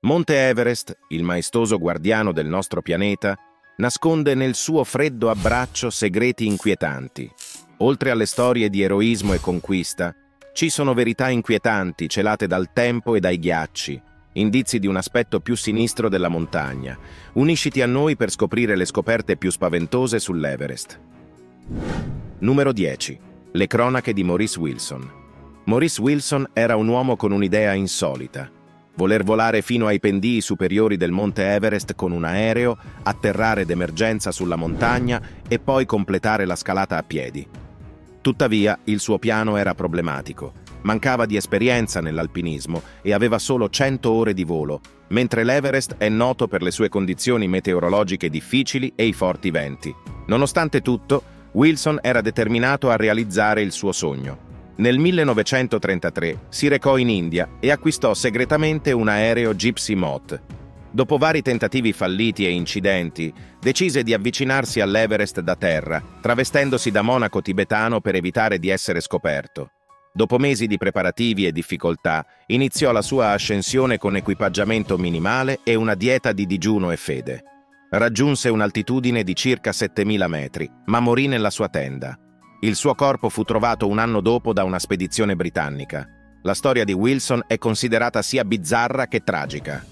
Monte Everest, il maestoso guardiano del nostro pianeta, nasconde nel suo freddo abbraccio segreti inquietanti. Oltre alle storie di eroismo e conquista, ci sono verità inquietanti celate dal tempo e dai ghiacci, indizi di un aspetto più sinistro della montagna. Unisciti a noi per scoprire le scoperte più spaventose sull'Everest. Numero 10. Le cronache di Maurice Wilson. Maurice Wilson era un uomo con un'idea insolita. Voler volare fino ai pendii superiori del Monte Everest con un aereo, atterrare d'emergenza sulla montagna e poi completare la scalata a piedi. Tuttavia, il suo piano era problematico. Mancava di esperienza nell'alpinismo e aveva solo 100 ore di volo, mentre l'Everest è noto per le sue condizioni meteorologiche difficili e i forti venti. Nonostante tutto, Wilson era determinato a realizzare il suo sogno. Nel 1933 si recò in India e acquistò segretamente un aereo Gypsy Moth. Dopo vari tentativi falliti e incidenti, decise di avvicinarsi all'Everest da terra, travestendosi da monaco tibetano per evitare di essere scoperto. Dopo mesi di preparativi e difficoltà, iniziò la sua ascensione con equipaggiamento minimale e una dieta di digiuno e fede. Raggiunse un'altitudine di circa 7000 metri, ma morì nella sua tenda. Il suo corpo fu trovato un anno dopo da una spedizione britannica. La storia di Wilson è considerata sia bizzarra che tragica.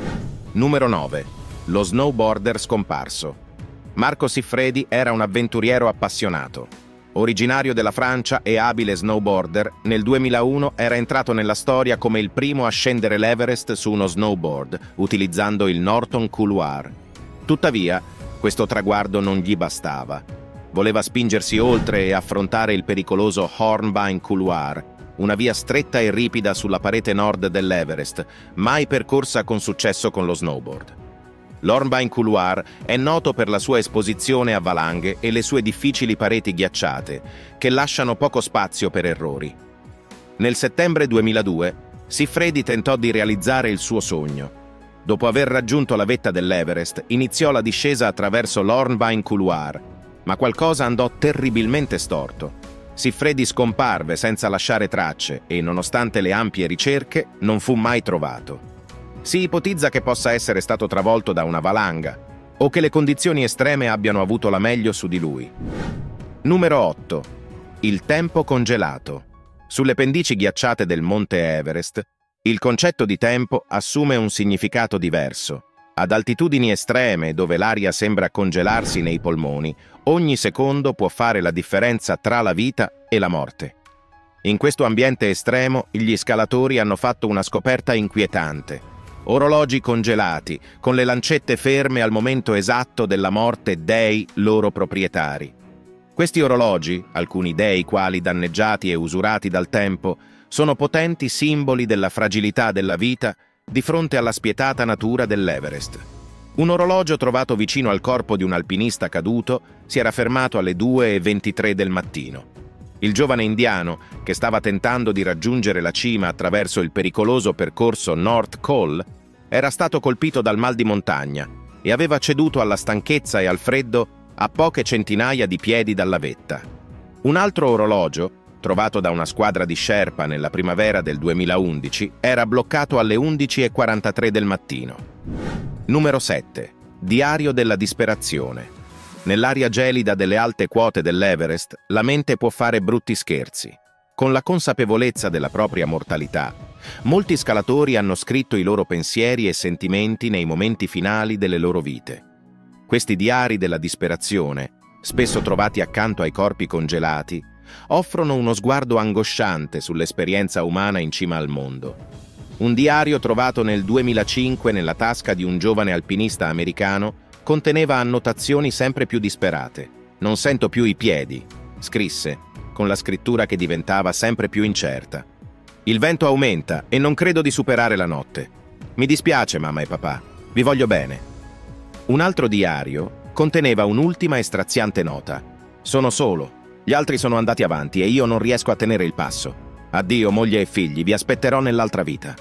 Numero 9. Lo snowboarder scomparso. Marco Siffredi era un avventuriero appassionato. Originario della Francia e abile snowboarder, nel 2001 era entrato nella storia come il primo a scendere l'Everest su uno snowboard, utilizzando il Norton Couloir. Tuttavia, questo traguardo non gli bastava. Voleva spingersi oltre e affrontare il pericoloso Hornbein Couloir, una via stretta e ripida sulla parete nord dell'Everest, mai percorsa con successo con lo snowboard. L'Hornbein Couloir è noto per la sua esposizione a valanghe e le sue difficili pareti ghiacciate, che lasciano poco spazio per errori. Nel settembre 2002, Siffredi tentò di realizzare il suo sogno. Dopo aver raggiunto la vetta dell'Everest, iniziò la discesa attraverso l'Hornbein Couloir, ma qualcosa andò terribilmente storto. Siffredi scomparve senza lasciare tracce e, nonostante le ampie ricerche, non fu mai trovato. Si ipotizza che possa essere stato travolto da una valanga o che le condizioni estreme abbiano avuto la meglio su di lui. Numero 8. Il tempo congelato. Sulle pendici ghiacciate del Monte Everest, il concetto di tempo assume un significato diverso. Ad altitudini estreme, dove l'aria sembra congelarsi nei polmoni, ogni secondo può fare la differenza tra la vita e la morte. In questo ambiente estremo, gli scalatori hanno fatto una scoperta inquietante. Orologi congelati, con le lancette ferme al momento esatto della morte dei loro proprietari. Questi orologi, alcuni dei quali danneggiati e usurati dal tempo, sono potenti simboli della fragilità della vita di fronte alla spietata natura dell'Everest. Un orologio trovato vicino al corpo di un alpinista caduto si era fermato alle 2:23 del mattino. Il giovane indiano, che stava tentando di raggiungere la cima attraverso il pericoloso percorso North Col, era stato colpito dal mal di montagna e aveva ceduto alla stanchezza e al freddo a poche centinaia di piedi dalla vetta. Un altro orologio, trovato da una squadra di Sherpa nella primavera del 2011, era bloccato alle 11:43 del mattino. Numero 7. Diario della disperazione. Nell'aria gelida delle alte quote dell'Everest, la mente può fare brutti scherzi. Con la consapevolezza della propria mortalità, molti scalatori hanno scritto i loro pensieri e sentimenti nei momenti finali delle loro vite. Questi diari della disperazione, spesso trovati accanto ai corpi congelati, offrono uno sguardo angosciante sull'esperienza umana in cima al mondo. Un diario trovato nel 2005 nella tasca di un giovane alpinista americano conteneva annotazioni sempre più disperate. «Non sento più i piedi», scrisse, con la scrittura che diventava sempre più incerta. «Il vento aumenta e non credo di superare la notte. Mi dispiace, mamma e papà. Vi voglio bene». Un altro diario conteneva un'ultima e straziante nota. «Sono solo. Gli altri sono andati avanti e io non riesco a tenere il passo. Addio moglie e figli, vi aspetterò nell'altra vita».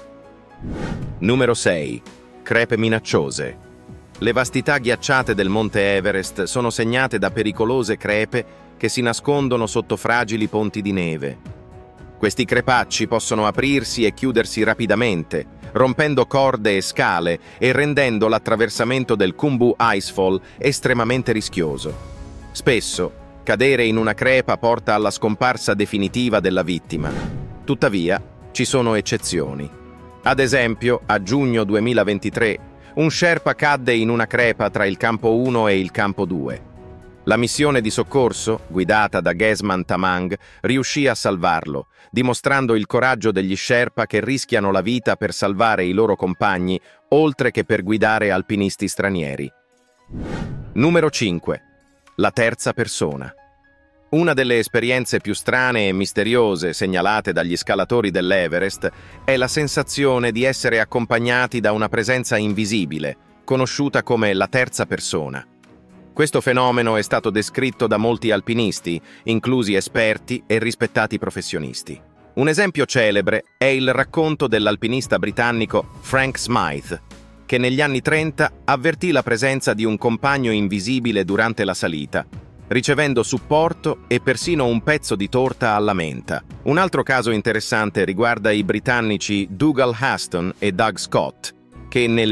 Numero 6. Crepe minacciose. Le vastità ghiacciate del Monte Everest sono segnate da pericolose crepe che si nascondono sotto fragili ponti di neve. Questi crepacci possono aprirsi e chiudersi rapidamente, rompendo corde e scale e rendendo l'attraversamento del Khumbu Icefall estremamente rischioso. Spesso, cadere in una crepa porta alla scomparsa definitiva della vittima. Tuttavia, ci sono eccezioni. Ad esempio, a giugno 2023, un Sherpa cadde in una crepa tra il campo 1 e il campo 2. La missione di soccorso, guidata da Gesman Tamang, riuscì a salvarlo, dimostrando il coraggio degli Sherpa che rischiano la vita per salvare i loro compagni, oltre che per guidare alpinisti stranieri. Numero 5. La terza persona. Una delle esperienze più strane e misteriose segnalate dagli scalatori dell'Everest è la sensazione di essere accompagnati da una presenza invisibile, conosciuta come la terza persona. Questo fenomeno è stato descritto da molti alpinisti, inclusi esperti e rispettati professionisti. Un esempio celebre è il racconto dell'alpinista britannico Frank Smythe, che negli anni 30 avvertì la presenza di un compagno invisibile durante la salita, ricevendo supporto e persino un pezzo di torta alla menta. Un altro caso interessante riguarda i britannici Dougal Haston e Doug Scott, che nel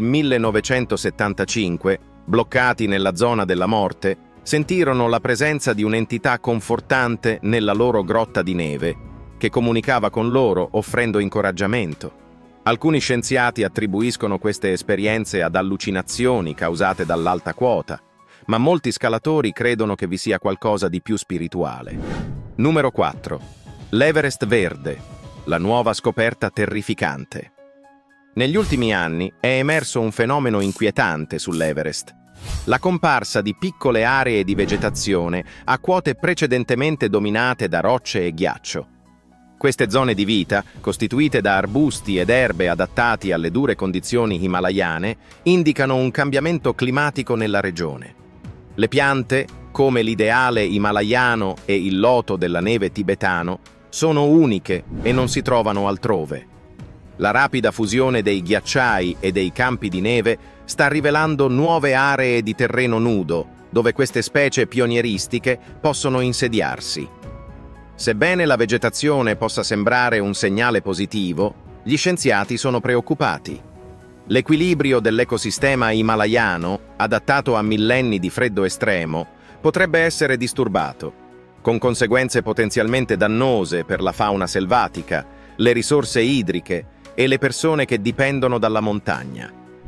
1975, bloccati nella zona della morte, sentirono la presenza di un'entità confortante nella loro grotta di neve, che comunicava con loro offrendo incoraggiamento. Alcuni scienziati attribuiscono queste esperienze ad allucinazioni causate dall'alta quota, ma molti scalatori credono che vi sia qualcosa di più spirituale. Numero 4. L'Everest verde, la nuova scoperta terrificante. Negli ultimi anni è emerso un fenomeno inquietante sull'Everest: la comparsa di piccole aree di vegetazione a quote precedentemente dominate da rocce e ghiaccio. Queste zone di vita, costituite da arbusti ed erbe adattati alle dure condizioni himalayane, indicano un cambiamento climatico nella regione. Le piante, come l'ideale himalayano e il loto della neve tibetano, sono uniche e non si trovano altrove. La rapida fusione dei ghiacciai e dei campi di neve sta rivelando nuove aree di terreno nudo, dove queste specie pionieristiche possono insediarsi. Sebbene la vegetazione possa sembrare un segnale positivo, gli scienziati sono preoccupati. L'equilibrio dell'ecosistema himalayano, adattato a millenni di freddo estremo, potrebbe essere disturbato, con conseguenze potenzialmente dannose per la fauna selvatica, le risorse idriche e le persone che dipendono dalla montagna.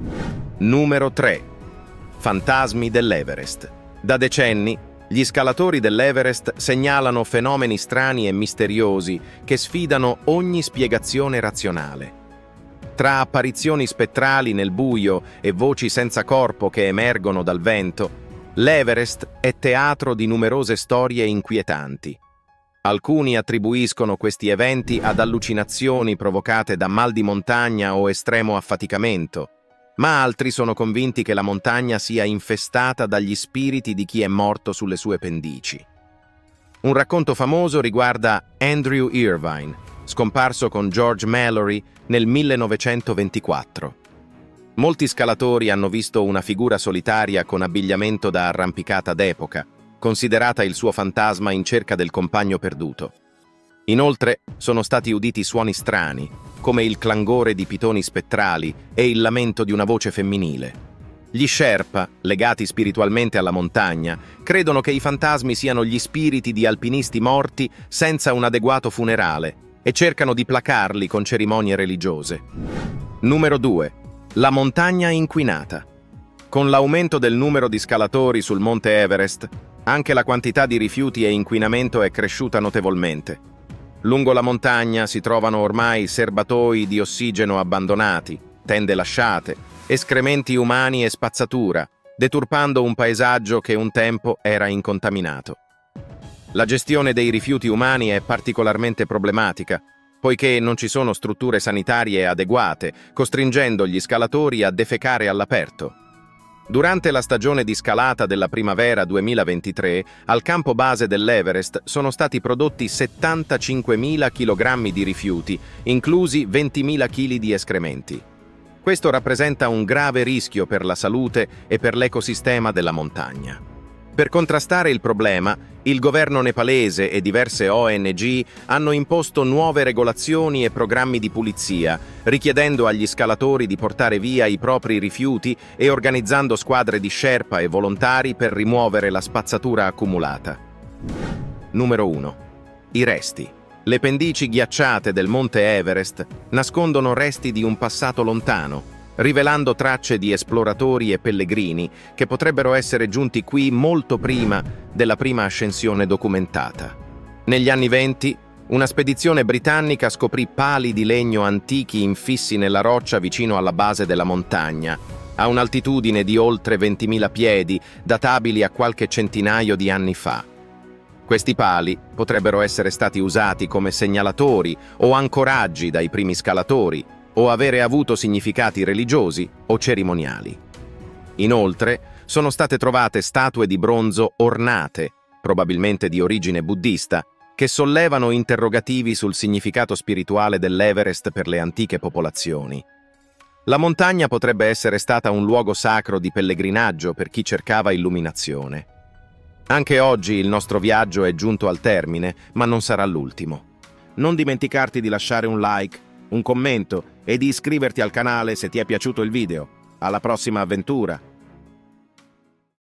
Numero 3. Fantasmi dell'Everest. Da decenni, gli scalatori dell'Everest segnalano fenomeni strani e misteriosi che sfidano ogni spiegazione razionale. Tra apparizioni spettrali nel buio e voci senza corpo che emergono dal vento, l'Everest è teatro di numerose storie inquietanti. Alcuni attribuiscono questi eventi ad allucinazioni provocate da mal di montagna o estremo affaticamento, ma altri sono convinti che la montagna sia infestata dagli spiriti di chi è morto sulle sue pendici. Un racconto famoso riguarda Andrew Irvine, scomparso con George Mallory nel 1924. Molti scalatori hanno visto una figura solitaria con abbigliamento da arrampicata d'epoca, considerata il suo fantasma in cerca del compagno perduto. Inoltre, sono stati uditi suoni strani, come il clangore di pitoni spettrali e il lamento di una voce femminile. Gli Sherpa, legati spiritualmente alla montagna, credono che i fantasmi siano gli spiriti di alpinisti morti senza un adeguato funerale e cercano di placarli con cerimonie religiose. Numero 2. La montagna inquinata. Con l'aumento del numero di scalatori sul monte Everest, anche la quantità di rifiuti e inquinamento è cresciuta notevolmente. Lungo la montagna si trovano ormai serbatoi di ossigeno abbandonati, tende lasciate, escrementi umani e spazzatura, deturpando un paesaggio che un tempo era incontaminato. La gestione dei rifiuti umani è particolarmente problematica, poiché non ci sono strutture sanitarie adeguate, costringendo gli scalatori a defecare all'aperto. Durante la stagione di scalata della primavera 2023, al campo base dell'Everest sono stati prodotti 75.000 kg di rifiuti, inclusi 20.000 kg di escrementi. Questo rappresenta un grave rischio per la salute e per l'ecosistema della montagna. Per contrastare il problema, Il governo nepalese e diverse ONG hanno imposto nuove regolazioni e programmi di pulizia, richiedendo agli scalatori di portare via i propri rifiuti e organizzando squadre di Sherpa e volontari per rimuovere la spazzatura accumulata. Numero 1. I resti. Le pendici ghiacciate del monte Everest nascondono resti di un passato lontano, rivelando tracce di esploratori e pellegrini che potrebbero essere giunti qui molto prima della prima ascensione documentata. Negli anni '20, una spedizione britannica scoprì pali di legno antichi infissi nella roccia vicino alla base della montagna, a un'altitudine di oltre 20.000 piedi, databili a qualche centinaio di anni fa. Questi pali potrebbero essere stati usati come segnalatori o ancoraggi dai primi scalatori, o avere avuto significati religiosi o cerimoniali. Inoltre, sono state trovate statue di bronzo ornate, probabilmente di origine buddista, che sollevano interrogativi sul significato spirituale dell'Everest per le antiche popolazioni. La montagna potrebbe essere stata un luogo sacro di pellegrinaggio per chi cercava illuminazione. Anche oggi il nostro viaggio è giunto al termine, ma non sarà l'ultimo. Non dimenticarti di lasciare un like, un commento e di iscriverti al canale se ti è piaciuto il video. Alla prossima avventura!